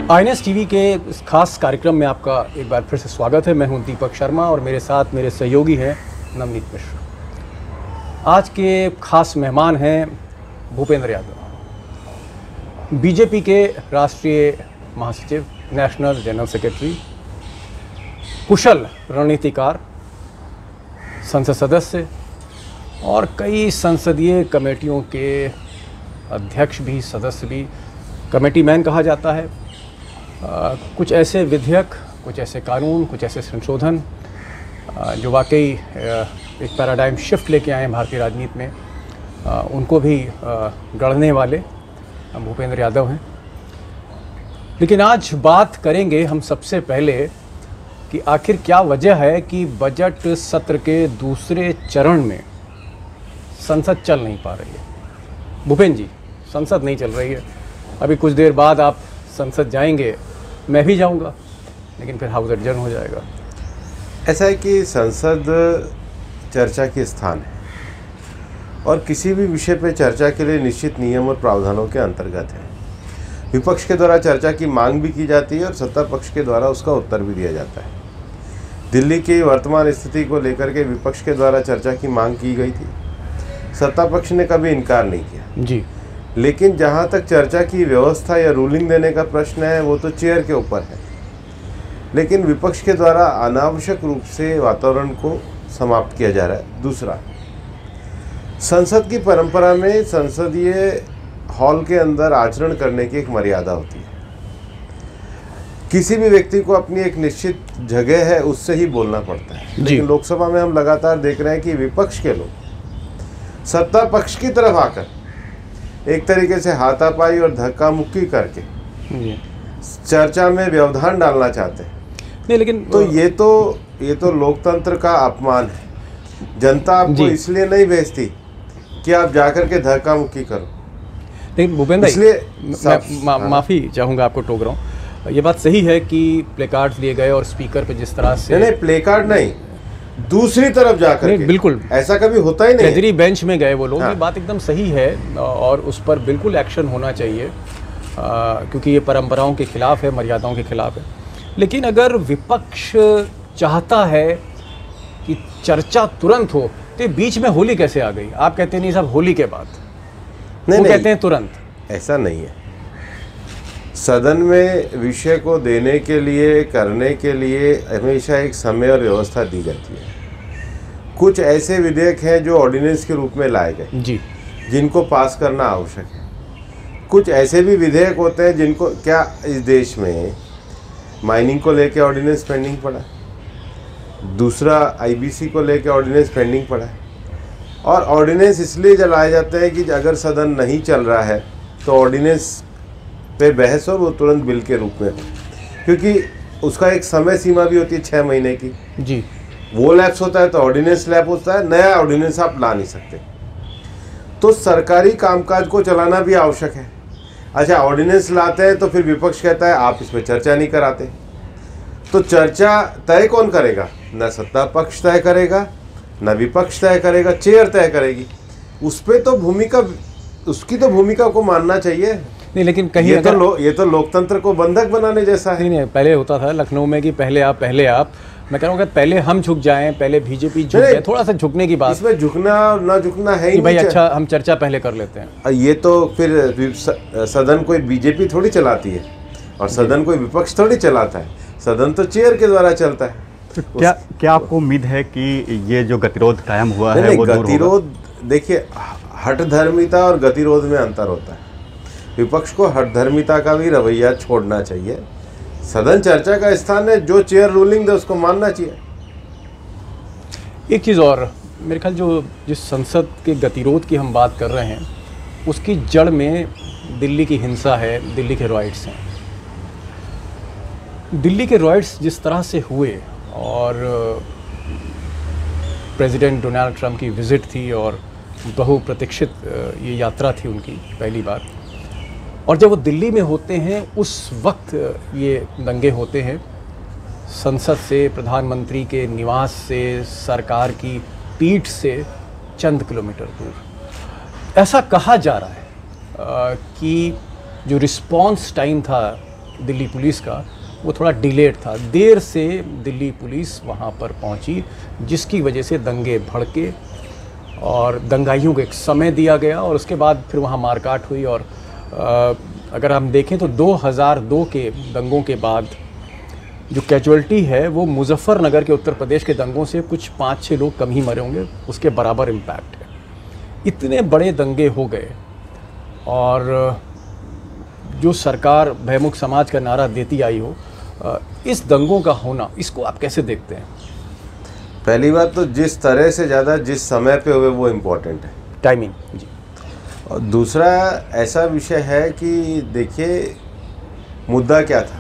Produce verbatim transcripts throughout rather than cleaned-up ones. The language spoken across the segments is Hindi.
आईएनएस टीवी के इस खास कार्यक्रम में आपका एक बार फिर से स्वागत है। मैं हूं दीपक शर्मा और मेरे साथ मेरे सहयोगी हैं नवनीत मिश्र। आज के खास मेहमान हैं भूपेंद्र यादव, बीजेपी के राष्ट्रीय महासचिव, नेशनल जनरल सेक्रेटरी, कुशल रणनीतिकार, संसद सदस्य और कई संसदीय कमेटियों के अध्यक्ष भी, सदस्य भी, कमेटी मैन कहा जाता है। आ, कुछ ऐसे विधेयक, कुछ ऐसे कानून, कुछ ऐसे संशोधन आ, जो वाकई एक पैराडाइम शिफ्ट लेके आए हैं भारतीय राजनीति में, आ, उनको भी आ, गढ़ने वाले भूपेंद्र यादव हैं। लेकिन आज बात करेंगे हम सबसे पहले कि आखिर क्या वजह है कि बजट सत्र के दूसरे चरण में संसद चल नहीं पा रही है। भूपेंद्र जी, संसद नहीं चल रही है। अभी कुछ देर बाद आप संसद जाएंगे, मैं भी जाऊंगा, लेकिन फिर हाउस एडजर्न हो जाएगा। ऐसा है कि संसद चर्चा के स्थान है और किसी भी विषय पर चर्चा के लिए निश्चित नियम और प्रावधानों के अंतर्गत है। विपक्ष के द्वारा चर्चा की मांग भी की जाती है और सत्ता पक्ष के द्वारा उसका उत्तर भी दिया जाता है। दिल्ली की वर्तमान स्थिति को लेकर के विपक्ष के द्वारा चर्चा की मांग की गई थी, सत्ता पक्ष ने कभी इनकार नहीं किया जी। लेकिन जहां तक चर्चा की व्यवस्था या रूलिंग देने का प्रश्न है, वो तो चेयर के ऊपर है। लेकिन विपक्ष के द्वारा अनावश्यक रूप से वातावरण को समाप्त किया जा रहा है। दूसरा, संसद की परंपरा में संसदीय हॉल के अंदर आचरण करने की एक मर्यादा होती है। किसी भी व्यक्ति को अपनी एक निश्चित जगह है, उससे ही बोलना पड़ता है। लेकिन लोकसभा में हम लगातार देख रहे हैं कि विपक्ष के लोग सत्ता पक्ष की तरफ आकर एक तरीके से हाथापाई और धक्का मुक्की करके चर्चा में व्यवधान डालना चाहते हैं। नहीं, लेकिन तो ये तो ये तो लोकतंत्र का अपमान है। जनता आपको इसलिए नहीं भेजती कि आप जाकर के धक्का मुक्की करो। लेकिन भूपेंद्र, इसलिए मा, माफ़ी चाहूँगा, आपको टोक रहा हूँ। ये बात सही है कि प्ले कार्ड दिए गए और स्पीकर पे जिस तरह से नहीं, नहीं प्ले कार्ड नहीं, दूसरी तरफ जाकर के, बिल्कुल ऐसा कभी होता ही नहीं। ट्रेजरी बेंच में गए वो लोग। हाँ। ये बात एकदम सही है और उस पर बिल्कुल एक्शन होना चाहिए, आ, क्योंकि ये परंपराओं के खिलाफ है, मर्यादाओं के खिलाफ है। लेकिन अगर विपक्ष चाहता है कि चर्चा तुरंत हो, तो बीच में होली कैसे आ गई? आप कहते नहीं साहब होली के बाद, नहीं, वो नहीं, कहते हैं तुरंत। ऐसा नहीं है। सदन में विषय को देने के लिए, करने के लिए हमेशा एक समय और व्यवस्था दी जाती है। कुछ ऐसे विधेयक हैं जो ऑर्डिनेंस के रूप में लाए गए जी, जिनको पास करना आवश्यक है। कुछ ऐसे भी विधेयक होते हैं जिनको, क्या इस देश में माइनिंग को लेके ऑर्डिनेंस पेंडिंग पड़ा है, दूसरा आईबीसी को लेके ऑर्डिनेंस पेंडिंग पड़ा है। और ऑर्डिनेंस इसलिए जलाए जाते हैं कि अगर सदन नहीं चल रहा है तो ऑर्डिनेंस पे बहस हो, वो तुरंत बिल के रूप में हो, क्योंकि उसका एक समय सीमा भी होती है छः महीने की जी। वो लैप्स होता है तो ऑर्डिनेंस लैप होता है, नया ऑर्डिनेंस आप ला नहीं सकते। तो सरकारी कामकाज को चलाना भी आवश्यक है। अच्छा, ऑर्डिनेंस लाते हैं तो फिर विपक्ष कहता है आप इस पर चर्चा नहीं कराते। तो चर्चा तय कौन करेगा? न सत्ता पक्ष तय करेगा, न विपक्ष तय करेगा, चेयर तय करेगी। उस पर तो भूमिका, उसकी तो भूमिका को मानना चाहिए। नहीं, लेकिन कहीं ये अगर तो लो, ये तो लोकतंत्र को बंधक बनाने जैसा है। नहीं नहीं, पहले होता था लखनऊ में कि पहले आप पहले आप मैं कह रहा हूँ कि पहले हम झुक जाएं, पहले बीजेपी झुक जाए, थोड़ा सा झुकने की बात। इसमें झुकना और ना झुकना है ही भाई, अच्छा हम चर्चा पहले कर लेते हैं। ये तो फिर सदन कोई बीजेपी थोड़ी चलाती है और सदन कोई विपक्ष थोड़ी चलाता है। सदन तो चेयर के द्वारा चलता है। तो क्या क्या आपको उम्मीद है कि ये जो गतिरोध कायम हुआ है वो दूर होगा? गतिरोध, देखिए, हठधर्मिता और गतिरोध में अंतर होता है। विपक्ष को हठधर्मिता का भी रवैया छोड़ना चाहिए। सदन चर्चा का स्थान है, जो चेयर रूलिंग दे उसको मानना चाहिए। एक चीज़ और, मेरे ख्याल जो जिस संसद के गतिरोध की हम बात कर रहे हैं, उसकी जड़ में दिल्ली की हिंसा है, दिल्ली के रॉयट्स हैं। दिल्ली के रॉयट्स जिस तरह से हुए और प्रेसिडेंट डोनाल्ड ट्रंप की विज़िट थी और बहुप्रतीक्षित ये यात्रा थी उनकी पहली बार, और जब वो दिल्ली में होते हैं उस वक्त ये दंगे होते हैं। संसद से, प्रधानमंत्री के निवास से, सरकार की पीठ से चंद किलोमीटर दूर। ऐसा कहा जा रहा है आ, कि जो रिस्पॉन्स टाइम था दिल्ली पुलिस का वो थोड़ा डिलेड था, देर से दिल्ली पुलिस वहाँ पर पहुँची, जिसकी वजह से दंगे भड़के और दंगाइयों को एक समय दिया गया और उसके बाद फिर वहाँ मारकाट हुई। और आ, अगर हम देखें तो दो हज़ार दो के दंगों के बाद जो कैजुअल्टी है वो मुजफ्फरनगर के उत्तर प्रदेश के दंगों से कुछ पाँच छः लोग कम ही मरे होंगे, उसके बराबर इम्पैक्ट है। इतने बड़े दंगे हो गए और जो सरकार भयमुक्त समाज का नारा देती आई हो, इस दंगों का होना, इसको आप कैसे देखते हैं? पहली बात तो जिस तरह से ज़्यादा जिस समय पे हुए वो इम्पोर्टेंट है, टाइमिंग जी। और दूसरा ऐसा विषय है कि देखिए मुद्दा क्या था,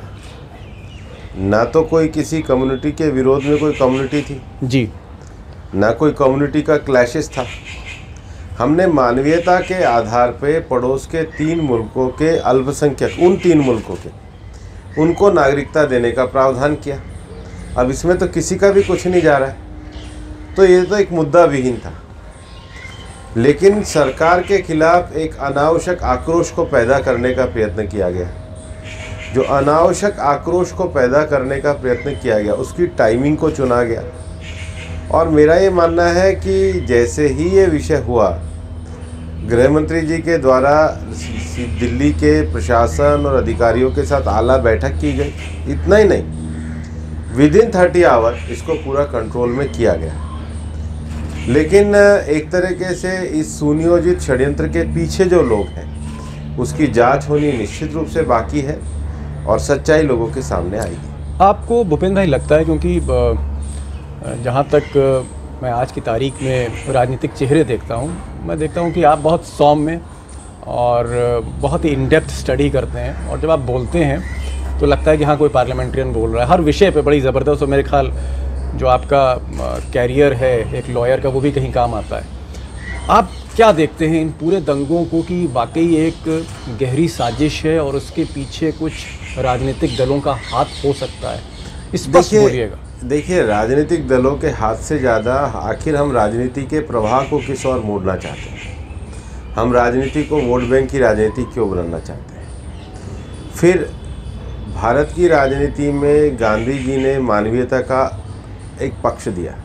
ना तो कोई किसी कम्युनिटी के विरोध में कोई कम्युनिटी थी जी, ना कोई कम्युनिटी का क्लैशेस था। हमने मानवीयता के आधार पे पड़ोस के तीन मुल्कों के अल्पसंख्यक, उन तीन मुल्कों के, उनको नागरिकता देने का प्रावधान किया। अब इसमें तो किसी का भी कुछ नहीं जा रहा है, तो ये तो एक मुद्दा विहीन था। लेकिन सरकार के खिलाफ एक अनावश्यक आक्रोश को पैदा करने का प्रयत्न किया गया। जो अनावश्यक आक्रोश को पैदा करने का प्रयत्न किया गया, उसकी टाइमिंग को चुना गया। और मेरा ये मानना है कि जैसे ही ये विषय हुआ, गृह मंत्री जी के द्वारा दिल्ली के प्रशासन और अधिकारियों के साथ आला बैठक की गई। इतना ही नहीं, विद इन थर्टी आवर इसको पूरा कंट्रोल में किया गया। लेकिन एक तरीके से इस सुनियोजित षड्यंत्र के पीछे जो लोग हैं, उसकी जांच होनी निश्चित रूप से बाकी है और सच्चाई लोगों के सामने आएगी। आपको भूपेंद्र भाई लगता है, क्योंकि जहाँ तक मैं आज की तारीख में राजनीतिक चेहरे देखता हूँ, मैं देखता हूँ कि आप बहुत सौम्य और बहुत ही इन डेप्थ स्टडी करते हैं, और जब आप बोलते हैं तो लगता है कि हाँ कोई पार्लियामेंट्रियन बोल रहा है, हर विषय पे बड़ी ज़बरदस्त। और मेरे ख्याल जो आपका कैरियर है एक लॉयर का, वो भी कहीं काम आता है। आप क्या देखते हैं इन पूरे दंगों को कि वाकई एक गहरी साजिश है और उसके पीछे कुछ राजनीतिक दलों का हाथ हो सकता है? इस पर बोलिएगा। देखिए, राजनीतिक दलों के हाथ से ज़्यादा आखिर हम राजनीति के प्रवाह को किस ओर मोड़ना चाहते हैं? हम राजनीति को वोट बैंक की राजनीति क्यों बनाना चाहते हैं? फिर भारत की राजनीति में गांधी जी ने मानवीयता का एक पक्ष दिया।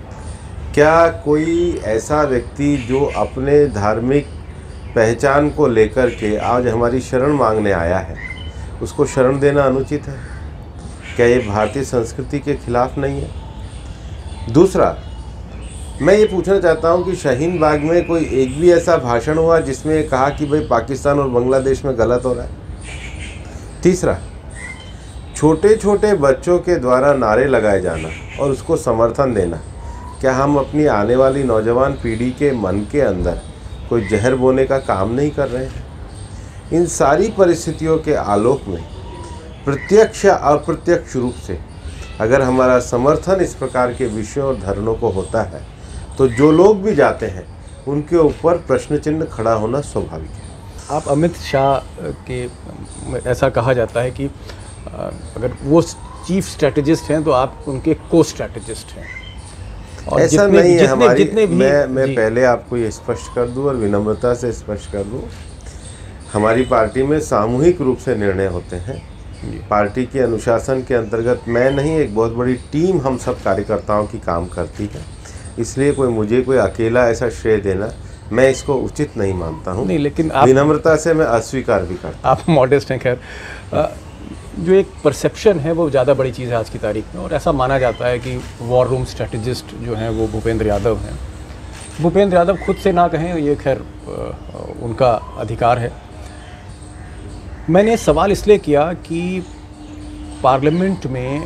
क्या कोई ऐसा व्यक्ति जो अपने धार्मिक पहचान को लेकर के आज हमारी शरण मांगने आया है, उसको शरण देना अनुचित है? क्या ये भारतीय संस्कृति के खिलाफ नहीं है? दूसरा, मैं ये पूछना चाहता हूँ कि शाहीन बाग में कोई एक भी ऐसा भाषण हुआ जिसमें कहा कि भाई पाकिस्तान और बांग्लादेश में गलत हो रहा है? तीसरा, छोटे छोटे बच्चों के द्वारा नारे लगाए जाना और उसको समर्थन देना, क्या हम अपनी आने वाली नौजवान पीढ़ी के मन के अंदर कोई जहर बोने का काम नहीं कर रहे हैं? इन सारी परिस्थितियों के आलोक में प्रत्यक्ष या अप्रत्यक्ष रूप से अगर हमारा समर्थन इस प्रकार के विषयों और धरणों को होता है, तो जो लोग भी जाते हैं उनके ऊपर प्रश्न चिन्ह खड़ा होना स्वाभाविक है। आप अमित शाह के, ऐसा कहा जाता है कि अगर वो चीफ स्ट्रेटेजिस्ट हैं तो आप उनके को स्ट्रेटेजिस्ट हैं, और ऐसा जितने, नहीं है जितने, हमारी जितने भी, मैं मैं पहले आपको ये स्पष्ट कर दूं और विनम्रता से स्पष्ट कर दूं, हमारी पार्टी में सामूहिक रूप से निर्णय होते हैं। पार्टी के अनुशासन के अंतर्गत मैं नहीं, एक बहुत बड़ी टीम हम सब कार्यकर्ताओं की काम करती है। इसलिए कोई मुझे कोई अकेला ऐसा श्रेय देना, मैं इसको उचित नहीं मानता हूँ। नहीं, लेकिन आप, विनम्रता से मैं अस्वीकार भी करता हूँ। आप मॉडेस्ट हैं। खैर, जो एक परसेप्शन है वो ज़्यादा बड़ी चीज़ है आज की तारीख में, और ऐसा माना जाता है कि वॉर रूम स्ट्रेटजिस्ट जो हैं वो भूपेंद्र यादव हैं। भूपेंद्र यादव खुद से ना कहें, ये खैर उनका अधिकार है। मैंने सवाल इसलिए किया कि पार्लियामेंट में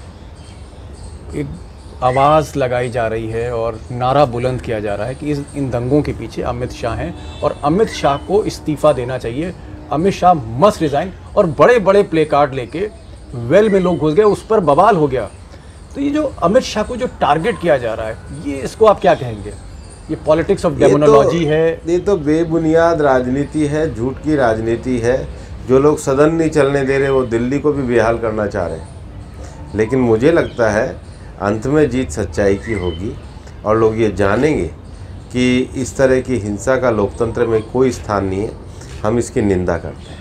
एक आवाज़ लगाई जा रही है और नारा बुलंद किया जा रहा है कि इस इन दंगों के पीछे अमित शाह हैं और अमित शाह को इस्तीफ़ा देना चाहिए, अमित शाह मस्ट रिज़ाइन। और बड़े बड़े प्ले कार्ड लेके वेल में लोग घुस गए, उस पर बवाल हो गया। तो ये जो अमित शाह को जो टारगेट किया जा रहा है, ये इसको आप क्या कहेंगे? ये पॉलिटिक्स ऑफ डेमोनोलॉजी है? ये तो बेबुनियाद राजनीति है, झूठ की राजनीति है। जो लोग सदन नहीं चलने दे रहे, वो दिल्ली को भी बेहाल करना चाह रहे हैं। लेकिन मुझे लगता है अंत में जीत सच्चाई की होगी और लोग ये जानेंगे कि इस तरह की हिंसा का लोकतंत्र में कोई स्थान नहीं है। हम इसकी निंदा करते हैं।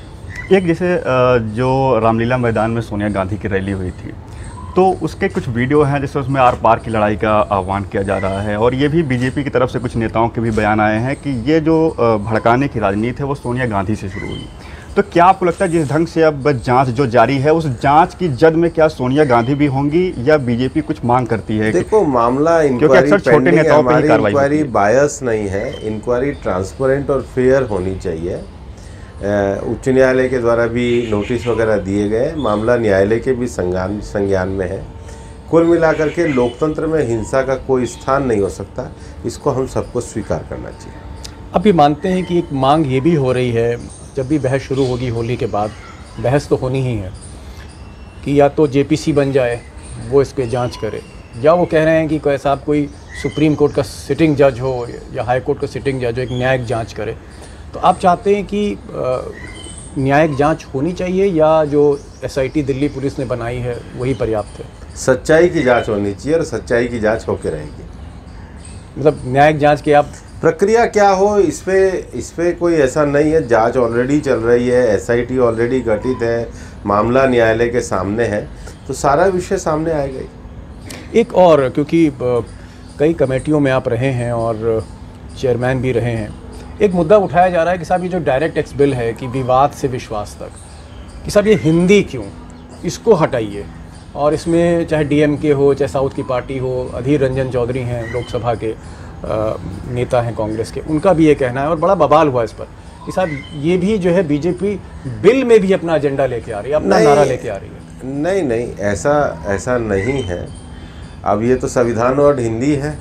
एक जैसे अ, जो रामलीला मैदान में सोनिया गांधी की रैली हुई थी, तो उसके कुछ वीडियो हैं जैसे उसमें आर पार की लड़ाई का आह्वान किया जा रहा है, और ये भी बीजेपी की तरफ से कुछ नेताओं के भी बयान आए हैं कि ये जो अ, भड़काने की राजनीति है वो सोनिया गांधी से शुरू हुई। तो क्या आपको लगता है जिस ढंग से अब जांच जो जारी है, उस जांच की जद में क्या सोनिया गांधी भी होंगी या बीजेपी कुछ मांग करती है? देखो, मामला इंक्वायरी पेंडिंग है, हमारी इंक्वायरी बायस नहीं है, इंक्वायरी ट्रांसपेरेंट और फेयर होनी चाहिए। उच्च न्यायालय के द्वारा भी नोटिस वगैरह दिए गए, मामला न्यायालय के भी संज्ञान संज्ञान में है। कुल मिलाकर के लोकतंत्र में हिंसा का कोई स्थान नहीं हो सकता, इसको हम सबको स्वीकार करना चाहिए। अब भी मानते हैं कि एक मांग ये भी हो रही है, जब भी बहस शुरू होगी होली के बाद, बहस तो होनी ही है कि या तो जेपीसी बन जाए, वो इस पर जाँच करे, या वो कह रहे हैं कि कोई साहब कोई सुप्रीम कोर्ट का सिटिंग जज हो या हाई कोर्ट का सिटिंग जज हो, एक न्यायिक जांच करे। तो आप चाहते हैं कि न्यायिक जांच होनी चाहिए या जो एसआईटी दिल्ली पुलिस ने बनाई है वही पर्याप्त है? सच्चाई की जांच होनी चाहिए और सच्चाई की जांच होकर रहेगी। मतलब न्यायिक जांच की आप प्रक्रिया क्या हो, इस पे इस पे कोई ऐसा नहीं है। जांच ऑलरेडी चल रही है, एसआईटी ऑलरेडी गठित है, मामला न्यायालय के सामने है, तो सारा विषय सामने आएगा ही। एक और, क्योंकि कई कमेटियों में आप रहे हैं और चेयरमैन भी रहे हैं, एक मुद्दा उठाया जा रहा है कि साहब ये जो डायरेक्ट टैक्स बिल है कि विवाद से विश्वास तक, कि साहब ये हिंदी क्यों, इसको हटाइए, और इसमें चाहे डीएमके हो चाहे साउथ की पार्टी हो, अधीर रंजन चौधरी हैं लोकसभा के आ, नेता हैं कांग्रेस के, उनका भी ये कहना है और बड़ा बवाल हुआ इस पर कि साहब ये भी जो है बीजेपी बिल में भी अपना एजेंडा लेके आ रही है, अपना नारा लेके आ रही है। नहीं नहीं, ऐसा ऐसा नहीं है। अब ये तो संविधान और हिंदी है,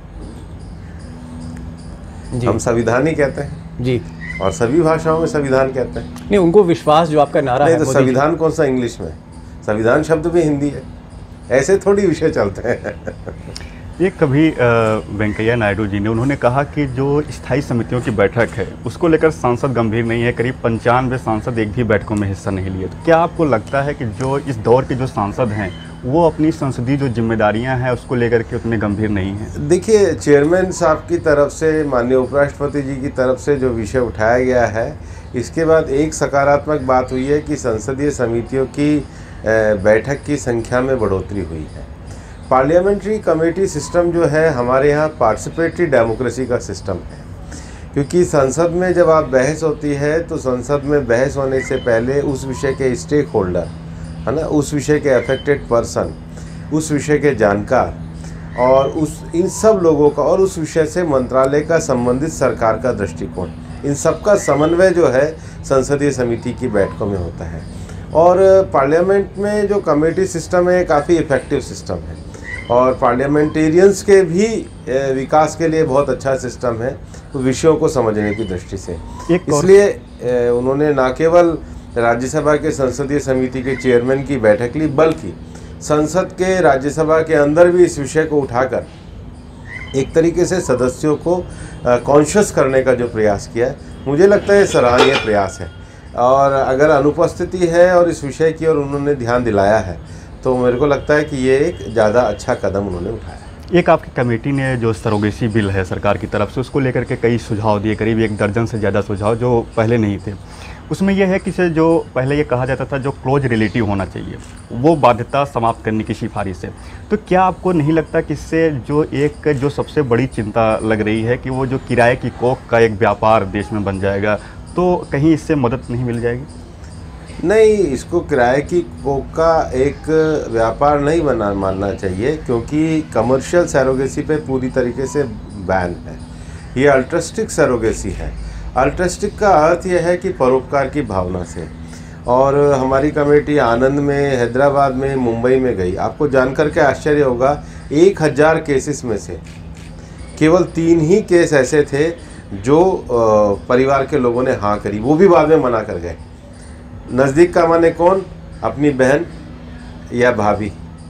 हम संविधान ही कहते हैं जी, और सभी भाषाओं में संविधान कहते हैं। नहीं, उनको विश्वास जो आपका नारा है, तो संविधान कौन सा इंग्लिश में, संविधान शब्द भी हिंदी है, ऐसे थोड़ी विषय चलते हैं। ये कभी वेंकैया नायडू जी ने उन्होंने कहा कि जो स्थायी समितियों की बैठक है उसको लेकर सांसद गंभीर नहीं है, करीब पंचानवे सांसद एक भी बैठकों में हिस्सा नहीं लिए। तो क्या आपको लगता है कि जो इस दौर के जो सांसद हैं वो अपनी संसदीय जो जिम्मेदारियां हैं उसको लेकर के उतने गंभीर नहीं हैं? देखिए, चेयरमैन साहब की तरफ से, माननीय उपराष्ट्रपति जी की तरफ से जो विषय उठाया गया है, इसके बाद एक सकारात्मक बात हुई है कि संसदीय समितियों की बैठक की संख्या में बढ़ोतरी हुई है। पार्लियामेंट्री कमेटी सिस्टम जो है हमारे यहाँ पार्टिसिपेटरी डेमोक्रेसी का सिस्टम है, क्योंकि संसद में जब आप बहस होती है तो संसद में बहस होने से पहले उस विषय के स्टेक होल्डर है ना, उस विषय के अफेक्टेड पर्सन, उस विषय के जानकार और उस इन सब लोगों का और उस विषय से मंत्रालय का संबंधित सरकार का दृष्टिकोण, इन सब का समन्वय जो है संसदीय समिति की बैठकों में होता है। और पार्लियामेंट में जो कमेटी सिस्टम है काफ़ी इफ़ेक्टिव सिस्टम है और पार्लियामेंटेरियंस के भी विकास के लिए बहुत अच्छा सिस्टम है विषयों को समझने की दृष्टि से। इसलिए उन्होंने न केवल राज्यसभा के संसदीय समिति के चेयरमैन की बैठक ली, बल्कि संसद के राज्यसभा के अंदर भी इस विषय को उठाकर एक तरीके से सदस्यों को कॉन्शियस करने का जो प्रयास किया है, मुझे लगता है सराहनीय प्रयास है। और अगर अनुपस्थिति है और इस विषय की और उन्होंने ध्यान दिलाया है तो मेरे को लगता है कि ये एक ज़्यादा अच्छा कदम उन्होंने उठाया। एक आपकी कमेटी ने जो सरोगेसी बिल है सरकार की तरफ से, उसको लेकर के कई सुझाव दिए, करीब एक दर्जन से ज़्यादा सुझाव जो पहले नहीं थे। उसमें यह है कि से जो पहले ये कहा जाता था जो क्लोज रिलेटिव होना चाहिए, वो बाध्यता समाप्त करने की सिफारिश है। तो क्या आपको नहीं लगता कि इससे जो एक जो सबसे बड़ी चिंता लग रही है कि वो जो किराए की कोख का एक व्यापार देश में बन जाएगा, तो कहीं इससे मदद नहीं मिल जाएगी? नहीं, इसको किराए की कोख का एक व्यापार नहीं बना मानना चाहिए, क्योंकि कमर्शियल सरोगेसी पे पूरी तरीके से बैन है। ये अल्ट्रस्टिक सरोगेसी है। अल्ट्रस्टिक का अर्थ यह है कि परोपकार की भावना से। और हमारी कमेटी आनंद में, हैदराबाद में, मुंबई में गई। आपको जानकर के आश्चर्य होगा, एक हज़ार केसेस में से केवल तीन ही केस ऐसे थे जो परिवार के लोगों ने हाँ करी, वो भी बाद में मना कर गए। नज़दीक का माने कौन? अपनी बहन या भाभी,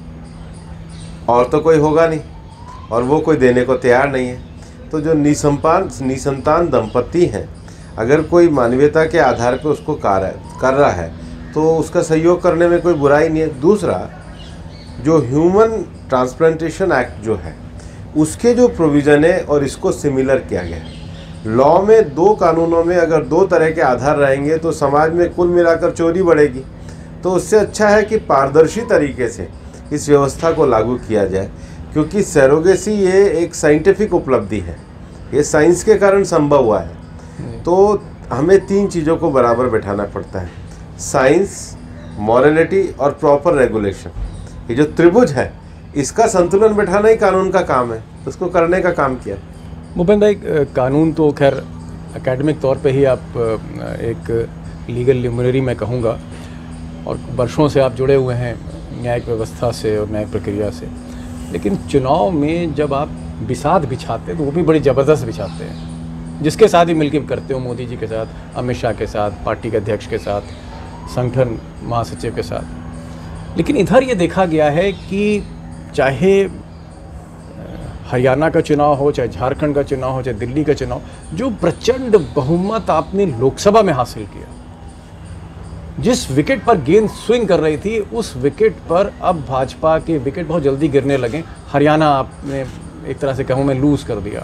और तो कोई होगा नहीं, और वो कोई देने को तैयार नहीं है। तो जो निसंतान निसंतान दंपत्ति हैं, अगर कोई मानवीयता के आधार पर उसको कार्य कर रहा है तो उसका सहयोग करने में कोई बुराई नहीं है। दूसरा, जो ह्यूमन ट्रांसप्लांटेशन एक्ट जो है उसके जो प्रोविज़न है और इसको सिमिलर किया गया है, लॉ में दो कानूनों में अगर दो तरह के आधार रहेंगे तो समाज में कुल मिलाकर चोरी बढ़ेगी। तो उससे अच्छा है कि पारदर्शी तरीके से इस व्यवस्था को लागू किया जाए, क्योंकि सरोगेसी ये एक साइंटिफिक उपलब्धि है, ये साइंस के कारण संभव हुआ है। तो हमें तीन चीज़ों को बराबर बैठाना पड़ता है, साइंस, मॉरलिटी और प्रॉपर रेगुलेशन। ये जो त्रिभुज है इसका संतुलन बैठाना ही कानून का काम है, उसको करने का काम किया। भूपेन भाई, कानून तो खैर एकेडमिक तौर पे ही आप एक लीगल ल्यूमिनरी मैं कहूँगा, और वर्षों से आप जुड़े हुए हैं न्यायिक व्यवस्था से और न्यायिक प्रक्रिया से, लेकिन चुनाव में जब आप बिसात बिछाते हैं तो वो भी बड़ी ज़बरदस्त बिछाते हैं, जिसके साथ ही मिलकर करते हो, मोदी जी के साथ, अमित शाह के साथ, पार्टी के अध्यक्ष के साथ, संगठन महासचिव के साथ। लेकिन इधर ये देखा गया है कि चाहे हरियाणा का चुनाव हो, चाहे झारखंड का चुनाव हो, चाहे दिल्ली का चुनाव, जो प्रचंड बहुमत आपने लोकसभा में हासिल किया, जिस विकेट पर गेंद स्विंग कर रही थी उस विकेट पर अब भाजपा के विकेट बहुत जल्दी गिरने लगे। हरियाणा आपने एक तरह से कहूँ मैं लूज़ कर दिया।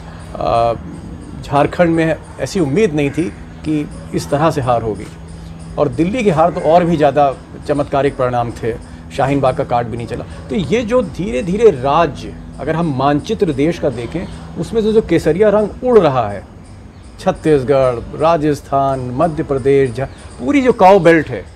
झारखंड में ऐसी उम्मीद नहीं थी कि इस तरह से हार होगी, और दिल्ली की हार तो और भी ज़्यादा चमत्कारिक परिणाम थे, शाहीन बाग का कार्ड भी नहीं चला। तो ये जो धीरे धीरे राज्य, अगर हम मानचित्र देश का देखें, उसमें से जो केसरिया रंग उड़ रहा है, छत्तीसगढ़, राजस्थान, मध्य प्रदेश, पूरी जो काउ बेल्ट है,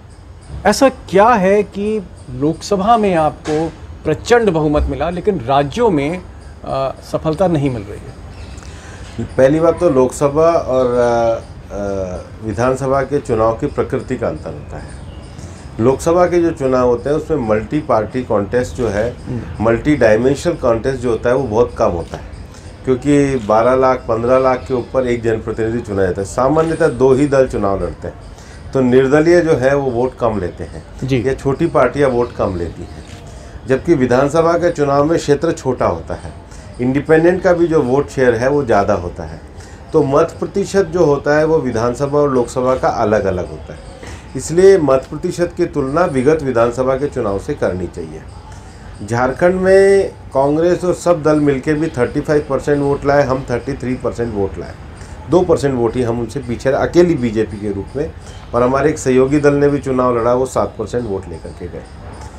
ऐसा क्या है कि लोकसभा में आपको प्रचंड बहुमत मिला लेकिन राज्यों में आ, सफलता नहीं मिल रही है? पहली बात तो लोकसभा और विधानसभा के चुनाव की प्रकृति का अंतर होता है। लोकसभा के जो चुनाव होते हैं उसमें मल्टी पार्टी कॉन्टेस्ट जो है, मल्टी डायमेंशनल कॉन्टेस्ट जो होता है वो बहुत कम होता है, क्योंकि बारह लाख पंद्रह लाख के ऊपर एक जनप्रतिनिधि चुना जाता है। सामान्यतः दो ही दल चुनाव लड़ते हैं, तो निर्दलीय जो है वो वोट कम लेते हैं जी, या छोटी पार्टियां वोट कम लेती हैं। जबकि विधानसभा के चुनाव में क्षेत्र छोटा होता है, इंडिपेंडेंट का भी जो वोट शेयर है वो ज़्यादा होता है, तो मत प्रतिशत जो होता है वो विधानसभा और लोकसभा का अलग अलग होता है। इसलिए मत प्रतिशत की तुलना विगत विधानसभा के चुनाव से करनी चाहिए। झारखंड में कांग्रेस और सब दल मिलकर भी पैंतीस परसेंट वोट लाए, हम तैंतीस परसेंट वोट लाए, दो परसेंट वोट ही हम उनसे पीछे, अकेली बीजेपी के रूप में, और हमारे एक सहयोगी दल ने भी चुनाव लड़ा, वो सात परसेंट वोट लेकर के गए।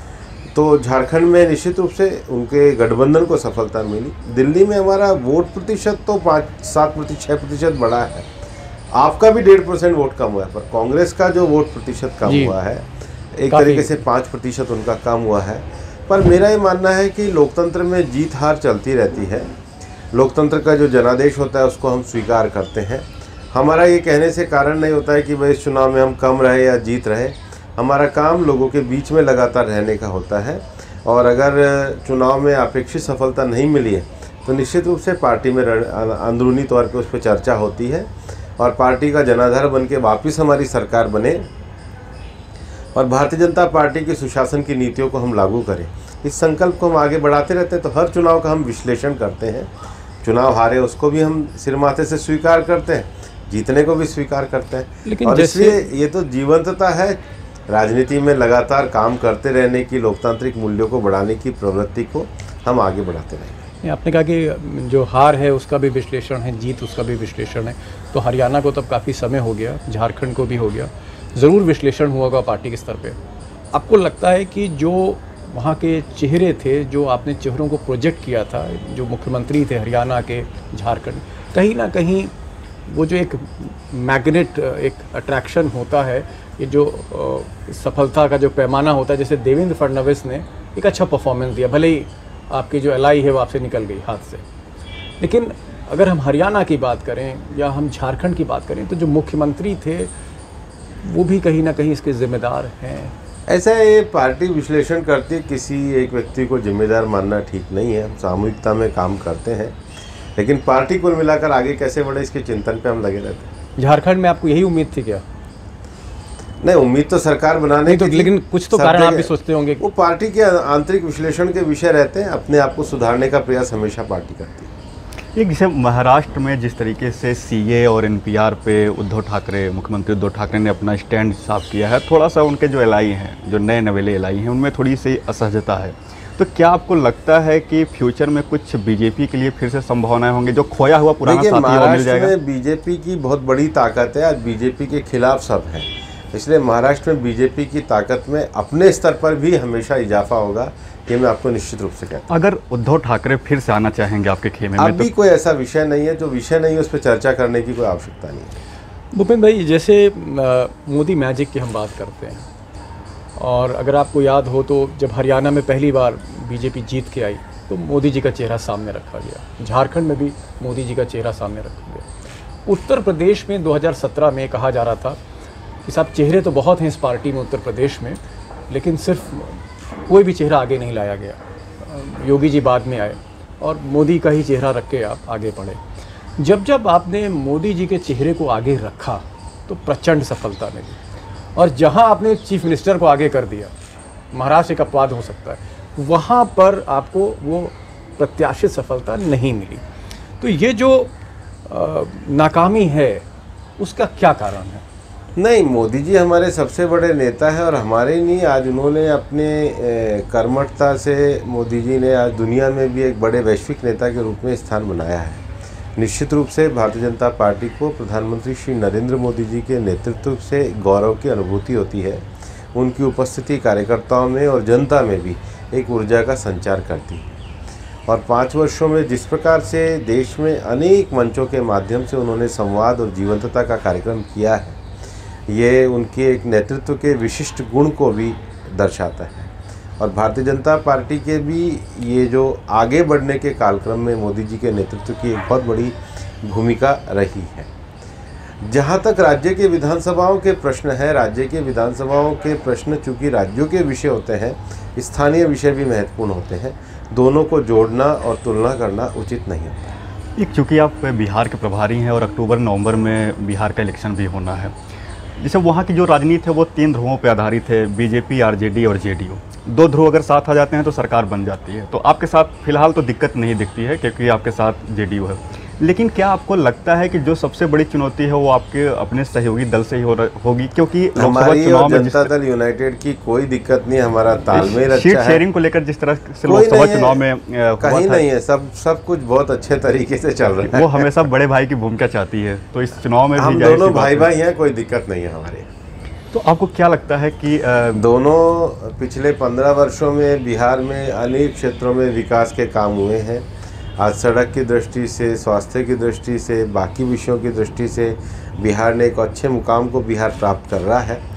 तो झारखंड में निश्चित रूप से उनके गठबंधन को सफलता मिली। दिल्ली में हमारा वोट प्रतिशत तो पाँच सात प्रतिशत छः प्रतिशत बढ़ा है, आपका भी डेढ़ परसेंट वोट कम हुआ है, पर कांग्रेस का जो वोट प्रतिशत कम हुआ है, एक तरीके से पाँच प्रतिशत उनका कम हुआ है। पर मेरा ये मानना है कि लोकतंत्र में जीत हार चलती रहती है, लोकतंत्र का जो जनादेश होता है उसको हम स्वीकार करते हैं। हमारा ये कहने से कारण नहीं होता है कि भाई इस चुनाव में हम कम रहे या जीत रहे, हमारा काम लोगों के बीच में लगातार रहने का होता है। और अगर चुनाव में अपेक्षित सफलता नहीं मिली है तो निश्चित रूप से पार्टी में अंदरूनी तौर पर उस पर चर्चा होती है, और पार्टी का जनाधार बन के वापस हमारी सरकार बने और भारतीय जनता पार्टी की सुशासन की नीतियों को हम लागू करें। इस संकल्प को हम आगे बढ़ाते रहते हैं। तो हर चुनाव का हम विश्लेषण करते हैं, चुनाव हारे उसको भी हम सिर माथे से स्वीकार करते हैं, जीतने को भी स्वीकार करते हैं। लेकिन और इसलिए ये तो जीवंतता है, राजनीति में लगातार काम करते रहने की, लोकतांत्रिक मूल्यों को बढ़ाने की प्रवृत्ति को हम आगे बढ़ाते रहेंगे। आपने कहा कि जो हार है उसका भी विश्लेषण है, जीत उसका भी विश्लेषण है, तो हरियाणा को तब काफ़ी समय हो गया, झारखंड को भी हो गया, ज़रूर विश्लेषण हुआ होगा पार्टी के स्तर पे। आपको लगता है कि जो वहाँ के चेहरे थे, जो आपने चेहरों को प्रोजेक्ट किया था, जो मुख्यमंत्री थे हरियाणा के, झारखंड, कहीं ना कहीं वो जो एक मैग्नेट, एक अट्रैक्शन होता है, ये जो सफलता का जो पैमाना होता है, जैसे देवेंद्र फडणवीस ने एक अच्छा परफॉर्मेंस दिया, भले ही आपकी जो एलाई है वो आपसे निकल गई हाथ से, लेकिन अगर हम हरियाणा की बात करें या हम झारखंड की बात करें तो जो मुख्यमंत्री थे वो भी कहीं ना कहीं इसके जिम्मेदार हैं। ऐसा ये पार्टी विश्लेषण करती है, किसी एक व्यक्ति को जिम्मेदार मानना ठीक नहीं है। हम सामूहिकता में काम करते हैं, लेकिन पार्टी कुल मिलाकर आगे कैसे बढ़े इसके चिंतन पे हम लगे रहते हैं। झारखंड में आपको यही उम्मीद थी क्या? नहीं, उम्मीद तो सरकार बनाने की, तो लेकिन कुछ तो कारण आप भी सोचते होंगे। वो पार्टी के आंतरिक विश्लेषण के विषय रहते हैं, अपने आप को सुधारने का प्रयास हमेशा पार्टी करती है। एक जैसे महाराष्ट्र में जिस तरीके से सीए और एनपीआर पे उद्धव ठाकरे, मुख्यमंत्री उद्धव ठाकरे ने अपना स्टैंड साफ किया है, थोड़ा सा उनके जो एलाई हैं, जो नए नवेले एलाई हैं, उनमें थोड़ी सी असहजता है। तो क्या आपको लगता है कि फ्यूचर में कुछ बीजेपी के लिए फिर से संभावनाएं होंगी, जो खोया हुआ पुराना साथी वो मिल जाएगा? महाराष्ट्र में बीजेपी की बहुत बड़ी ताकत है, आज बीजेपी के खिलाफ सब हैं, इसलिए महाराष्ट्र में बीजेपी की ताकत में अपने स्तर पर भी हमेशा इजाफा होगा, ये मैं आपको निश्चित रूप से कहता हूँ। अगर उद्धव ठाकरे फिर से आना चाहेंगे आपके खेमे में, अभी तो कोई ऐसा विषय नहीं है, जो विषय नहीं है उस पर चर्चा करने की कोई आवश्यकता नहीं है। भूपेंद्र भाई, जैसे अ, मोदी मैजिक की हम बात करते हैं, और अगर आपको याद हो तो जब हरियाणा में पहली बार बीजेपी जीत के आई तो मोदी जी का चेहरा सामने रखा गया, झारखंड में भी मोदी जी का चेहरा सामने रखा गया। उत्तर प्रदेश में दो हज़ार सत्रह में कहा जा रहा था कि साहब चेहरे तो बहुत हैं इस पार्टी में उत्तर प्रदेश में, लेकिन सिर्फ कोई भी चेहरा आगे नहीं लाया गया। योगी जी बाद में आए और मोदी का ही चेहरा रख के आप आगे बढ़े। जब जब आपने मोदी जी के चेहरे को आगे रखा तो प्रचंड सफलता मिली, और जहां आपने चीफ मिनिस्टर को आगे कर दिया, महाराष्ट्र एक अपवाद हो सकता है, वहां पर आपको वो प्रत्याशित सफलता नहीं मिली। तो ये जो आ, नाकामी है उसका क्या कारण है? नहीं, मोदी जी हमारे सबसे बड़े नेता हैं, और हमारे नहीं, आज उन्होंने अपने कर्मठता से मोदी जी ने आज दुनिया में भी एक बड़े वैश्विक नेता के रूप में स्थान बनाया है। निश्चित रूप से भारतीय जनता पार्टी को प्रधानमंत्री श्री नरेंद्र मोदी जी के नेतृत्व से गौरव की अनुभूति होती है। उनकी उपस्थिति कार्यकर्ताओं में और जनता में भी एक ऊर्जा का संचार करती है, और पाँच वर्षों में जिस प्रकार से देश में अनेक मंचों के माध्यम से उन्होंने संवाद और जीवंतता का कार्यक्रम किया है, ये उनके एक नेतृत्व के विशिष्ट गुण को भी दर्शाता है। और भारतीय जनता पार्टी के भी ये जो आगे बढ़ने के कालक्रम में मोदी जी के नेतृत्व की एक बहुत बड़ी भूमिका रही है। जहाँ तक राज्य के विधानसभाओं के प्रश्न हैं, राज्य के विधानसभाओं के प्रश्न चूँकि राज्यों के विषय होते हैं, स्थानीय विषय भी महत्वपूर्ण होते हैं, दोनों को जोड़ना और तुलना करना उचित नहीं होता। एक चूँकि आप बिहार के प्रभारी हैं और अक्टूबर नवंबर में बिहार का इलेक्शन भी होना है, जैसे वहाँ की जो राजनीति है वो तीन ध्रुवों पर आधारित है, बीजेपी, आरजेडी और जेडीयू। दो ध्रुव अगर साथ आ जाते हैं तो सरकार बन जाती है। तो आपके साथ फिलहाल तो दिक्कत नहीं दिखती है क्योंकि आपके साथ जेडीयू है, लेकिन क्या आपको लगता है कि जो सबसे बड़ी चुनौती है वो आपके अपने सहयोगी दल से ही हो होगी? क्योंकि लोकसभा चुनाव में जनता दल यूनाइटेड की कोई दिक्कत नहीं, हमारा तालमेल अच्छा है। है। शेयरिंग को लेकर जिस तरह से लोकसभा चुनाव में कहीं नहीं है, सब सब कुछ बहुत अच्छे तरीके से चल रहा है। वो हमेशा बड़े भाई की भूमिका चाहती है, तो इस चुनाव में हम दोनों भाई भाई हैं, कोई दिक्कत नहीं है हमारे। तो आपको क्या लगता है कि दोनों पिछले पंद्रह वर्षों में बिहार में अनेक क्षेत्रों में विकास के काम हुए हैं। आज सड़क की दृष्टि से, स्वास्थ्य की दृष्टि से, बाकी विषयों की दृष्टि से बिहार ने एक अच्छे मुकाम को बिहार प्राप्त कर रहा है,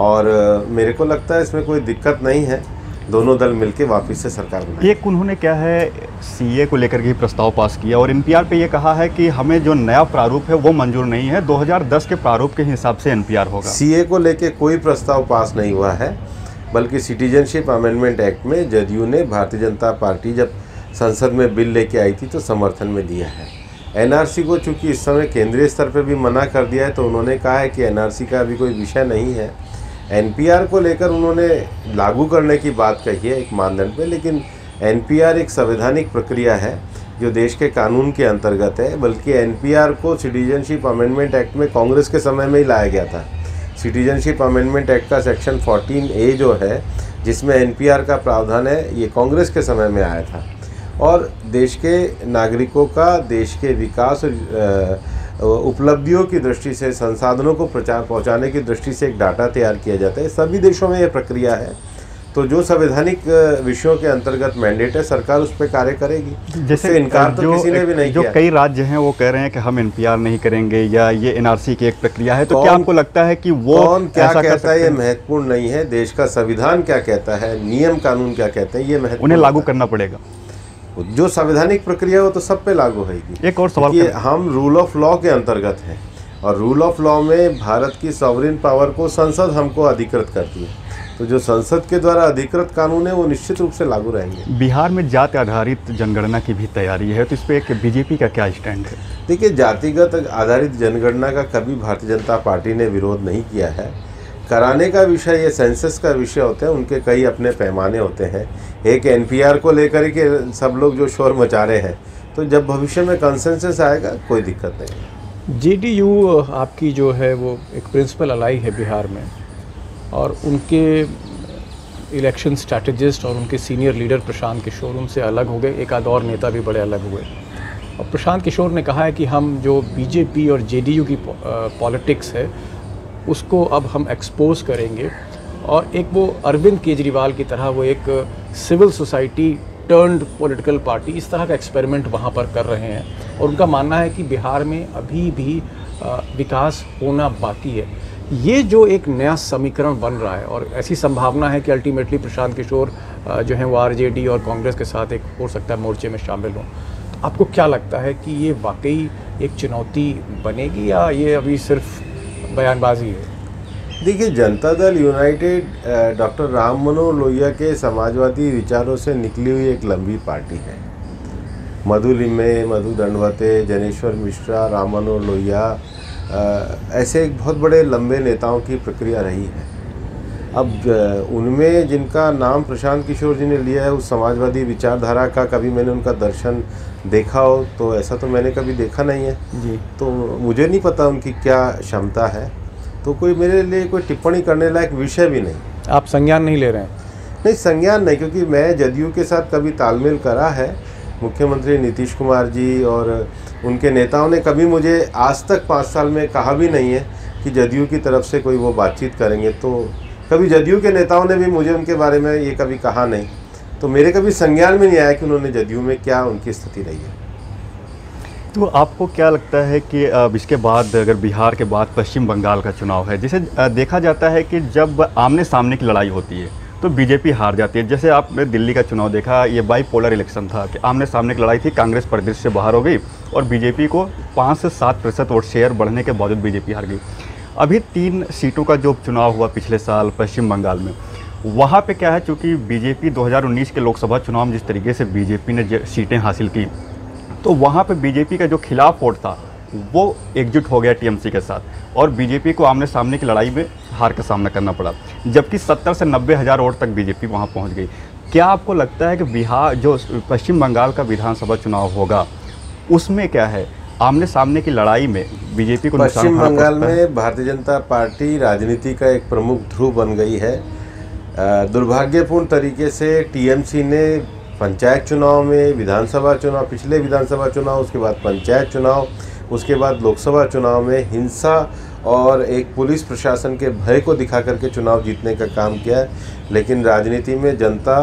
और मेरे को लगता है इसमें कोई दिक्कत नहीं है। दोनों दल मिलकर वापस से सरकार बनाए। एक उन्होंने क्या है सीए को लेकर के प्रस्ताव पास किया, और एनपीआर पे ये कहा है कि हमें जो नया प्रारूप है वो मंजूर नहीं है, दो हज़ार दस के प्रारूप के हिसाब से एनपीआर होगा। सीए को लेके कोई प्रस्ताव पास नहीं हुआ है, बल्कि सिटीजनशिप अमेंडमेंट एक्ट में जदयू ने, भारतीय जनता पार्टी जब संसद में बिल लेके आई थी तो समर्थन में दिया है। एनआरसी को चूंकि इस समय केंद्रीय स्तर पर भी मना कर दिया है, तो उन्होंने कहा है कि एनआरसी का अभी कोई विषय नहीं है। एनपीआर को लेकर उन्होंने लागू करने की बात कही है एक मानदंड पे, लेकिन एनपीआर एक संवैधानिक प्रक्रिया है जो देश के कानून के अंतर्गत है। बल्कि एनपीआर को सिटीजनशिप अमेंडमेंट एक्ट में कांग्रेस के समय में ही लाया गया था। सिटीजनशिप अमेंडमेंट एक्ट का सेक्शन फोर्टीन ए जो है, जिसमें एनपीआर का प्रावधान है, ये कांग्रेस के समय में आया था, और देश के नागरिकों का, देश के विकास और उपलब्धियों की दृष्टि से, संसाधनों को प्रचार पहुंचाने की दृष्टि से एक डाटा तैयार किया जाता है। सभी देशों में यह प्रक्रिया है। तो जो संवैधानिक विषयों के अंतर्गत मैंडेट है, सरकार उस पर कार्य करेगी। जैसे इनकार तो किसी ने भी नहीं जो किया। कई राज्य हैं वो कह रहे हैं कि हम एनपीआर नहीं करेंगे, या ये एनआरसी की एक प्रक्रिया है। तो क्या आपको लगता है कि वो कौन क्या कहता है ये महत्वपूर्ण नहीं है, देश का संविधान क्या कहता है, नियम कानून क्या कहते हैं, ये महत्वपूर्ण, उन्हें लागू करना पड़ेगा। जो संवैधानिक प्रक्रिया हो तो सब पे लागू होगी। एक और सवाल, कि हम रूल ऑफ लॉ के अंतर्गत हैं, और रूल ऑफ लॉ में भारत की सॉवरेन पावर को संसद हमको अधिकृत करती है। तो जो संसद के द्वारा अधिकृत कानून है वो निश्चित रूप से लागू रहेंगे। बिहार में जाति आधारित जनगणना की भी तैयारी है, तो इस पर एक बीजेपी का क्या स्टैंड है? देखिए, जातिगत आधारित जनगणना का कभी भारतीय जनता पार्टी ने विरोध नहीं किया है। कराने का विषय, ये सेंसस का विषय होते हैं, उनके कई अपने पैमाने होते हैं। एक एनपीआर को लेकर के सब लोग जो शोर मचा रहे हैं, तो जब भविष्य में कंसेंसस आएगा कोई दिक्कत नहीं। जेडीयू आपकी जो है वो एक प्रिंसिपल अलाई है बिहार में, और उनके इलेक्शन स्ट्रैटेजिस्ट और उनके सीनियर लीडर प्रशांत किशोर उनसे अलग हो गए, एक आध और नेता भी बड़े अलग हुए। और प्रशांत किशोर ने कहा है कि हम जो बीजेपी और जेडीयू की पॉलिटिक्स है उसको अब हम एक्सपोज करेंगे, और एक वो अरविंद केजरीवाल की तरह वो एक civil society turned political party, इस तरह का एक्सपेरिमेंट वहाँ पर कर रहे हैं। और उनका मानना है कि बिहार में अभी भी विकास होना बाकी है। ये जो एक नया समीकरण बन रहा है, और ऐसी संभावना है कि अल्टीमेटली प्रशांत किशोर जो हैं वो आरजेडी और कांग्रेस के साथ एक हो सकता है मोर्चे में शामिल हों। तो आपको क्या लगता है कि ये वाकई एक चुनौती बनेगी या ये अभी सिर्फ बयानबाजी है? देखिए, जनता दल यूनाइटेड डॉक्टर राम मनोहर लोहिया के समाजवादी विचारों से निकली हुई एक लंबी पार्टी है। मधु लिम्हे, मधु दंडवते, जनेश्वर मिश्रा, राम मनोहर लोहिया, ऐसे एक बहुत बड़े लंबे नेताओं की प्रक्रिया रही है। अब उनमें जिनका नाम प्रशांत किशोर जी ने लिया है, उस समाजवादी विचारधारा का कभी मैंने उनका दर्शन देखा हो तो ऐसा तो मैंने कभी देखा नहीं है जी। तो मुझे नहीं पता उनकी क्या क्षमता है, तो कोई मेरे लिए कोई टिप्पणी करने लायक विषय भी नहीं। आप संज्ञान नहीं ले रहे हैं? नहीं, संज्ञान नहीं, क्योंकि मैं जदयू के साथ कभी तालमेल करा है। मुख्यमंत्री नीतीश कुमार जी और उनके नेताओं ने कभी मुझे आज तक पाँच साल में कहा भी नहीं है कि जदयू की तरफ से कोई वो बातचीत करेंगे। तो कभी जदयू के नेताओं ने भी मुझे उनके बारे में ये कभी कहा नहीं, तो मेरे कभी संज्ञान में नहीं आया कि उन्होंने जदयू में क्या उनकी स्थिति रही है। तो आपको क्या लगता है कि अब इसके बाद अगर बिहार के बाद पश्चिम बंगाल का चुनाव है, जिसे देखा जाता है कि जब आमने सामने की लड़ाई होती है तो बीजेपी हार जाती है। जैसे आपने दिल्ली का चुनाव देखा, ये बाई पोलर इलेक्शन था कि आमने सामने की लड़ाई थी, कांग्रेस परिदृश्य से बाहर हो गई और बीजेपी को पाँच से सात प्रतिशत वोट शेयर बढ़ने के बावजूद बीजेपी हार गई। अभी तीन सीटों का जो चुनाव हुआ पिछले साल पश्चिम बंगाल में, वहाँ पे क्या है, चूँकि बीजेपी दो हज़ार उन्नीस के लोकसभा चुनाव में जिस तरीके से बीजेपी ने सीटें हासिल की, तो वहाँ पे बीजेपी का जो खिलाफ वोट था वो एकजुट हो गया टीएमसी के साथ और बीजेपी को आमने सामने की लड़ाई में हार का सामना करना पड़ा, जबकि सत्तर से नब्बे हज़ार वोट तक बीजेपी वहाँ पहुँच गई। क्या आपको लगता है कि बिहार जो पश्चिम बंगाल का विधानसभा चुनाव होगा उसमें क्या है, आमने सामने की लड़ाई में बीजेपी को? पश्चिम बंगाल में भारतीय जनता पार्टी राजनीति का एक प्रमुख ध्रुव बन गई है। दुर्भाग्यपूर्ण तरीके से टीएमसी ने पंचायत चुनाव में, विधानसभा चुनाव, पिछले विधानसभा चुनाव, उसके बाद पंचायत चुनाव, उसके बाद लोकसभा चुनाव में हिंसा और एक पुलिस प्रशासन के भय को दिखा करके चुनाव जीतने का काम किया है। लेकिन राजनीति में जनता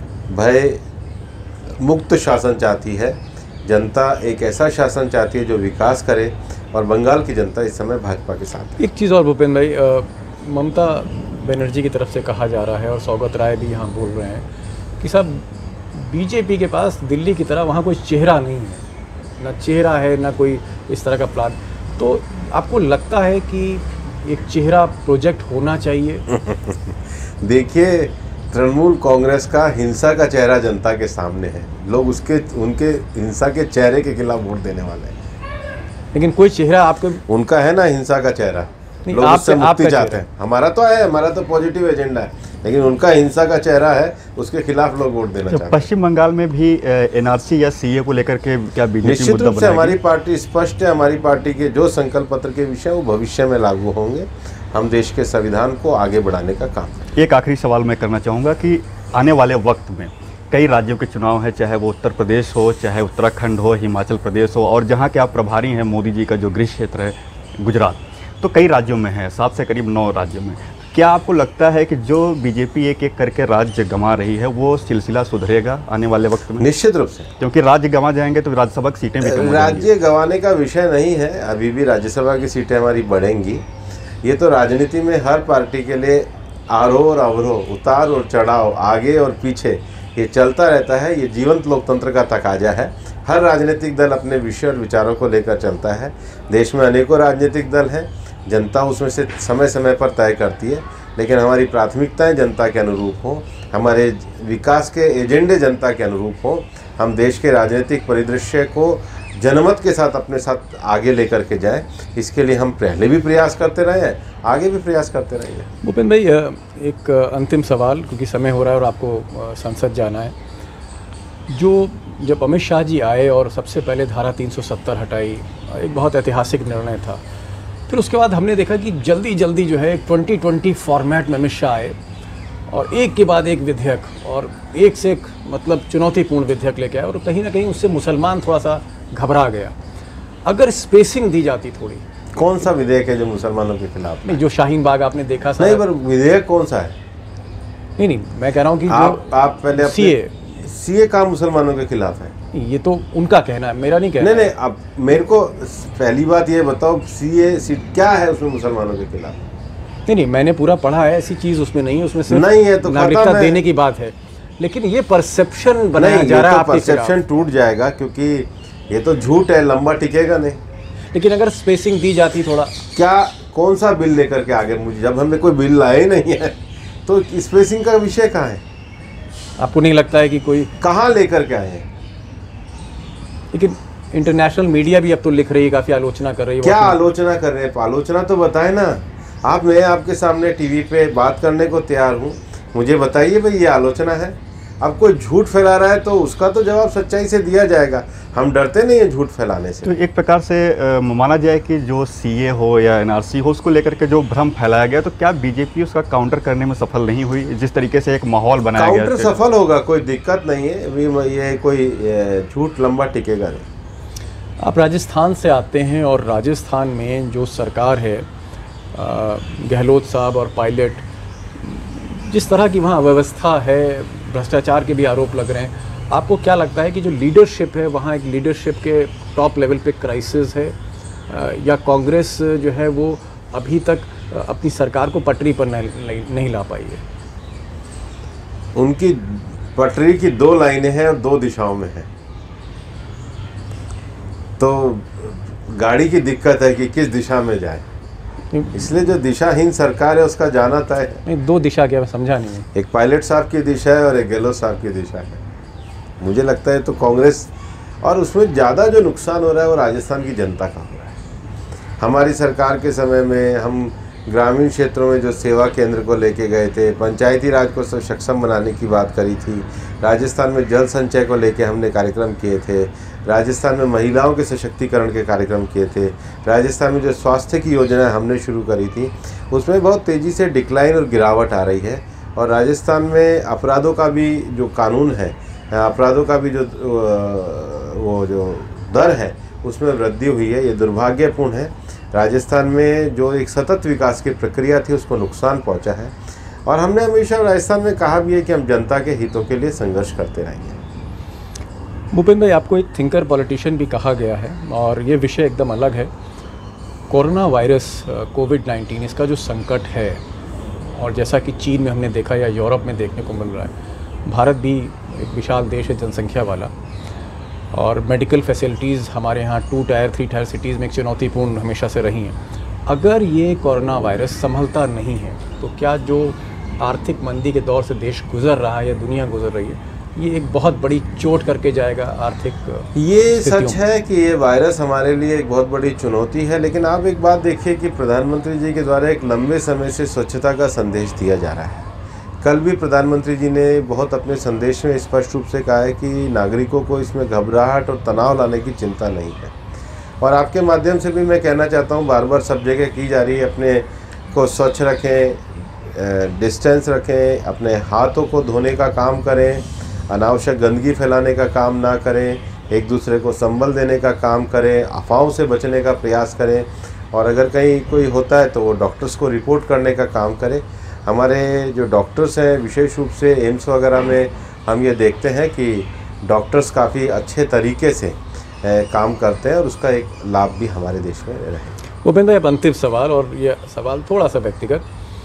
भय मुक्त शासन चाहती है। जनता एक ऐसा शासन चाहती है जो विकास करे, और बंगाल की जनता इस समय भाजपा के साथ है। एक चीज़ और भूपेंद्र भाई, ममता बनर्जी की तरफ से कहा जा रहा है और सौगत राय भी यहाँ बोल रहे हैं कि साहब बीजेपी के पास दिल्ली की तरह वहाँ कोई चेहरा नहीं है, ना चेहरा है ना कोई इस तरह का प्लान। तो आपको लगता है कि एक चेहरा प्रोजेक्ट होना चाहिए? देखिए, तृणमूल कांग्रेस का हिंसा का चेहरा जनता के सामने है। लोग उसके उनके हिंसा के चेहरे के खिलाफ वोट देने वाले हैं। लेकिन कोई चेहरा आपको? उनका है ना हिंसा का चेहरा, लोग आप उससे मुक्ति चाहते हैं। हमारा तो है, हमारा तो पॉजिटिव एजेंडा है, लेकिन उनका हिंसा का चेहरा है, उसके खिलाफ लोग वोट देना चाहते हैं। पश्चिम बंगाल में भी एनआरसी या सीए को लेकर के क्या बीजेपी निश्चित रूप से हमारी पार्टी स्पष्ट है। हमारी पार्टी के जो संकल्प पत्र के विषय वो भविष्य में लागू होंगे। हम देश के संविधान को आगे बढ़ाने का काम करें। एक आखिरी सवाल मैं करना चाहूँगा कि आने वाले वक्त में कई राज्यों के चुनाव हैं, चाहे वो उत्तर प्रदेश हो, चाहे उत्तराखंड हो, हिमाचल प्रदेश हो, और जहाँ के आप प्रभारी हैं मोदी जी का जो गृह क्षेत्र है गुजरात, तो कई राज्यों में है, सात से करीब नौ राज्यों में। क्या आपको लगता है कि जो बीजेपी एक एक करके राज्य गंवा रही है वो सिलसिला सुधरेगा आने वाले वक्त में? निश्चित रूप से, क्योंकि राज्य गंवा जाएंगे तो राज्यसभा की सीटें भी कम हो जाएंगी। राज्य गंवाने का विषय नहीं है, अभी भी राज्यसभा की सीटें हमारी बढ़ेंगी। ये तो राजनीति में हर पार्टी के लिए आरोह और अवरोह, उतार और चढ़ाव, आगे और पीछे, ये चलता रहता है। ये जीवंत लोकतंत्र का तकाजा है। हर राजनीतिक दल अपने विषय और विचारों को लेकर चलता है। देश में अनेकों राजनीतिक दल हैं, जनता उसमें से समय समय पर तय करती है, लेकिन हमारी प्राथमिकताएं जनता के अनुरूप हों, हमारे विकास के एजेंडे जनता के अनुरूप हों। हम देश के राजनीतिक परिदृश्य को जनमत के साथ अपने साथ आगे लेकर के जाएं। इसके लिए हम पहले भी प्रयास करते रहे हैं, आगे भी प्रयास करते रहेंगे। भूपेंद्र भाई, एक अंतिम सवाल, क्योंकि समय हो रहा है और आपको संसद जाना है। जो जब अमित शाह जी आए और सबसे पहले धारा तीन सौ सत्तर हटाई, एक बहुत ऐतिहासिक निर्णय था। फिर उसके बाद हमने देखा कि जल्दी जल्दी जो है ट्वेंटी ट्वेंटी फॉर्मेट में अमित शाह आए और एक के बाद एक विधेयक और एक से एक मतलब चुनौतीपूर्ण विधेयक लेके आया और कहीं ना कहीं उससे मुसलमान थोड़ा सा घबरा गया। अगर स्पेसिंग दी जाती थोड़ी। कौन सा विधेयक है जो मुसलमानों के खिलाफ? नहीं, जो शाहीन बाग आपने देखा नहीं, पर विधेयक कौन सा है? नहीं नहीं, मैं कह रहा हूँ कि आप, जो आप पहले सीए सीए का मुसलमानों के खिलाफ है। ये तो उनका कहना है, मेरा नहीं कहना। नहीं नहीं, अब मेरे को पहली बात ये बताओ, सीए सी क्या है उसमें मुसलमानों के खिलाफ? नहीं नहीं, मैंने पूरा पढ़ा है, ऐसी चीज उसमें नहीं है, उसमें सिर्फ नहीं है तो नागरिकता देने की बात है। लेकिन ये परसेप्शन बनाया जा रहा है, आपके परसेप्शन टूट जाएगा क्योंकि ये तो झूठ है, लंबा टिकेगा नहीं। लेकिन अगर स्पेसिंग दी जाती थोड़ा। क्या कौन सा बिल लेकर के आगे, मुझे जब हमने कोई बिल लाए ही नहीं है तो स्पेसिंग का विषय कहाँ है? आपको नहीं लगता है कि कोई कहाँ लेकर के आए हैं? लेकिन इंटरनेशनल मीडिया भी अब तो लिख रही है, काफी आलोचना कर रही है। क्या आलोचना कर रहे हैं? आलोचना तो बताए ना आप। मैं आपके सामने टीवी पे बात करने को तैयार हूँ, मुझे बताइए भाई ये आलोचना है। अब कोई झूठ फैला रहा है तो उसका तो जवाब सच्चाई से दिया जाएगा। हम डरते नहीं है झूठ फैलाने से। तो एक प्रकार से आ, माना जाए कि जो सीए हो या एनआरसी हो, उसको लेकर के जो भ्रम फैलाया गया, तो क्या बीजेपी उसका काउंटर करने में सफल नहीं हुई? जिस तरीके से एक माहौल बनाया गया, काउंटर सफल होगा, कोई दिक्कत नहीं है। अभी ये कोई झूठ लंबा टिकेगा नहीं। आप राजस्थान से आते हैं और राजस्थान में जो सरकार है, गहलोत साहब और पायलट, जिस तरह की वहाँ व्यवस्था है, भ्रष्टाचार के भी आरोप लग रहे हैं। आपको क्या लगता है कि जो लीडरशिप है वहाँ, एक लीडरशिप के टॉप लेवल पे क्राइसिस है, या कांग्रेस जो है वो अभी तक अपनी सरकार को पटरी पर नहीं, नहीं ला पाई है? उनकी पटरी की दो लाइनें हैं और दो दिशाओं में है, तो गाड़ी की दिक्कत है कि किस दिशा में जाए। इसलिए जो दिशाहीन सरकार है उसका जाना तय है। नहीं, दो दिशा क्या, मैं समझा नहीं। एक पायलट साहब की दिशा है और एक गहलोत साहब की दिशा है। मुझे लगता है तो कांग्रेस, और उसमें ज़्यादा जो नुकसान हो रहा है वो राजस्थान की जनता का हो रहा है। हमारी सरकार के समय में हम ग्रामीण क्षेत्रों में जो सेवा केंद्र को लेके गए थे, पंचायती राज को सक्षम बनाने की बात करी थी, राजस्थान में जल संचय को लेके हमने कार्यक्रम किए थे, राजस्थान में महिलाओं के सशक्तिकरण के कार्यक्रम किए थे, राजस्थान में जो स्वास्थ्य की योजना हमने शुरू करी थी उसमें बहुत तेज़ी से डिक्लाइन और गिरावट आ रही है। और राजस्थान में अपराधों का भी जो कानून है, अपराधों का भी जो वो जो दर है उसमें वृद्धि हुई है। ये दुर्भाग्यपूर्ण है। राजस्थान में जो एक सतत विकास की प्रक्रिया थी उसको नुकसान पहुंचा है। और हमने हमेशा राजस्थान में कहा भी है कि हम जनता के हितों के लिए संघर्ष करते रहेंगे। भूपेंद्र भाई, आपको एक थिंकर पॉलिटिशियन भी कहा गया है और ये विषय एकदम अलग है। कोरोना वायरस, कोविड नाइन्टीन, इसका जो संकट है, और जैसा कि चीन में हमने देखा या यूरोप में देखने को मिल रहा है, भारत भी एक विशाल देश है जनसंख्या वाला, और मेडिकल फैसिलिटीज़ हमारे यहाँ two tier three tier cities में एक चुनौतीपूर्ण हमेशा से रही हैं। अगर ये कोरोना वायरस संभलता नहीं है तो क्या जो आर्थिक मंदी के दौर से देश गुजर रहा है या दुनिया गुजर रही है, ये एक बहुत बड़ी चोट करके जाएगा आर्थिक? ये सच है कि ये वायरस हमारे लिए एक बहुत बड़ी चुनौती है। लेकिन आप एक बात देखिए कि प्रधानमंत्री जी के द्वारा एक लंबे समय से स्वच्छता का संदेश दिया जा रहा है। कल भी प्रधानमंत्री जी ने बहुत अपने संदेश में स्पष्ट रूप से कहा है कि नागरिकों को इसमें घबराहट और तनाव लाने की चिंता नहीं है। और आपके माध्यम से भी मैं कहना चाहता हूँ, बार बार सब जगह की जा रही है, अपने को स्वच्छ रखें, डिस्टेंस रखें, अपने हाथों को धोने का काम करें, अनावश्यक गंदगी फैलाने का काम ना करें, एक दूसरे को संबल देने का काम करें, अफवाहों से बचने का प्रयास करें, और अगर कहीं कोई होता है तो वो डॉक्टर्स को रिपोर्ट करने का काम करें। हमारे जो डॉक्टर्स हैं, विशेष रूप से एम्स वगैरह में हम ये देखते हैं कि डॉक्टर्स काफ़ी अच्छे तरीके से काम करते हैं और उसका एक लाभ भी हमारे देश में रहे। भूपेंद्र, अब अंतिम सवाल, और यह सवाल थोड़ा सा व्यक्तिगत।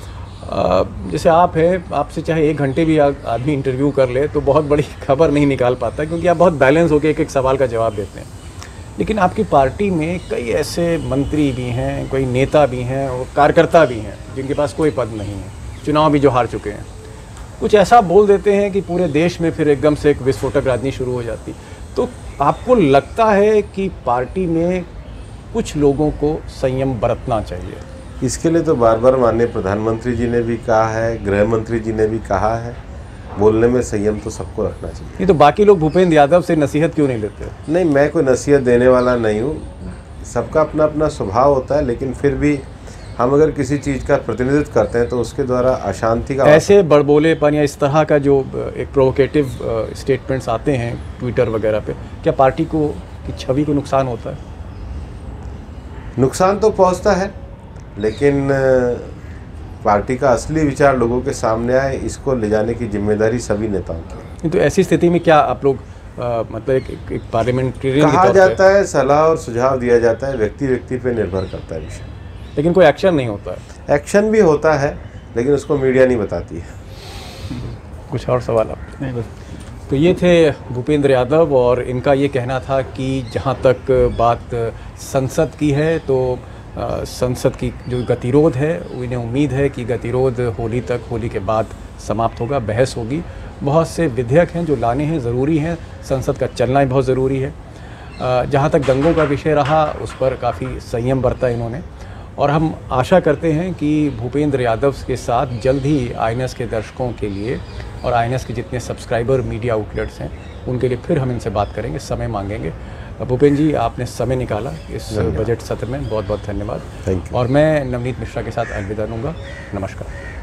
जैसे आप हैं, आपसे चाहे एक घंटे भी आदमी इंटरव्यू कर ले तो बहुत बड़ी खबर नहीं निकाल पाता, क्योंकि आप बहुत बैलेंस होकर एक एक सवाल का जवाब देते हैं। लेकिन आपकी पार्टी में कई ऐसे मंत्री भी हैं, कोई नेता भी हैं और कार्यकर्ता भी हैं जिनके पास कोई पद नहीं है, चुनाव भी जो हार चुके हैं। कुछ ऐसा बोल देते हैं कि पूरे देश में फिर एकदम से एक विस्फोटक राजनीति शुरू हो जाती। तो आपको लगता है कि पार्टी में कुछ लोगों को संयम बरतना चाहिए? इसके लिए तो बार बार माननीय प्रधानमंत्री जी ने भी कहा है, गृह मंत्री जी ने भी कहा है, बोलने में संयम तो सबको रखना चाहिए। ये तो बाकी लोग भूपेंद्र यादव से नसीहत क्यों नहीं लेते? नहीं, मैं कोई नसीहत देने वाला नहीं हूँ, सबका अपना अपना स्वभाव होता है। लेकिन फिर भी हम अगर किसी चीज़ का प्रतिनिधित्व करते हैं तो उसके द्वारा अशांति का ऐसे बड़बोलेपन या इस तरह का जो एक प्रोवोकेटिव स्टेटमेंट्स आते हैं ट्विटर वगैरह पे, क्या पार्टी को की छवि को नुकसान होता है? नुकसान तो पहुंचता है, लेकिन पार्टी का असली विचार लोगों के सामने आए, इसको ले जाने की जिम्मेदारी सभी नेताओं की है। तो ऐसी स्थिति में क्या आप लोग आ, मतलब एक, एक, एक पार्लियामेंटेरियन कहा जाता है, सलाह और सुझाव दिया जाता है, व्यक्ति व्यक्ति पे निर्भर करता है विषय, लेकिन कोई एक्शन नहीं होता है। एक्शन भी होता है लेकिन उसको मीडिया नहीं बताती है। कुछ और सवाल आप? नहीं बस। तो ये थे भूपेंद्र यादव और इनका ये कहना था कि जहाँ तक बात संसद की है तो आ, संसद की जो गतिरोध है इन्हें उम्मीद है कि गतिरोध होली तक, होली के बाद समाप्त होगा, बहस होगी। बहुत से विधेयक हैं जो लाने हैं, ज़रूरी हैं, संसद का चलना ही बहुत ज़रूरी है। जहाँ तक दंगों का विषय रहा उस पर काफ़ी संयम बरता इन्होंने, और हम आशा करते हैं कि भूपेंद्र यादव के साथ जल्द ही आई एन एस के दर्शकों के लिए और आई एन एस के जितने सब्सक्राइबर मीडिया आउटलेट्स हैं उनके लिए फिर हम इनसे बात करेंगे, समय मांगेंगे। भूपेंद्र जी, आपने समय निकाला इस बजट सत्र में, बहुत बहुत धन्यवाद। Thank you. और मैं नवनीत मिश्रा के साथ अलविदा लूँगा। नमस्कार।